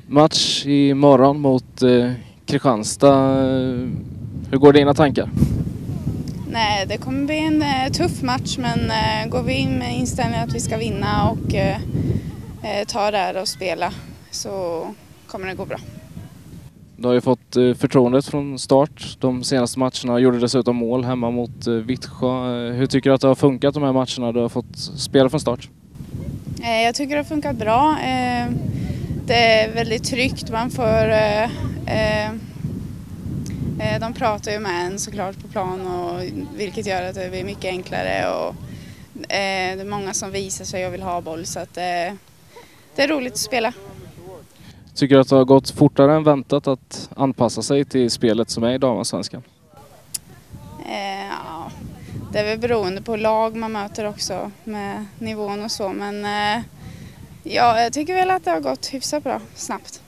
Match imorgon mot Kristianstad. Hur går dina tankar? Nej, det kommer bli en tuff match, men går vi in med inställningen att vi ska vinna och ta det här och spela, så kommer det gå bra. Du har ju fått förtroendet från start de senaste matcherna. Gjorde dessutom mål hemma mot Vittsjö. Hur tycker du att det har funkat de här matcherna du har fått spela från start? Jag tycker det har funkat bra. Det är väldigt tryggt. Man får... De pratar ju med en såklart på plan, och vilket gör att det blir mycket enklare. Och det är många som visar sig och vill ha boll, så att det är roligt att spela. Tycker du att det har gått fortare än väntat att anpassa sig till spelet som är i damallsvenskan? Ja, det är väl beroende på lag man möter också med nivån och så. Men ja, jag tycker väl att det har gått hyfsat bra snabbt.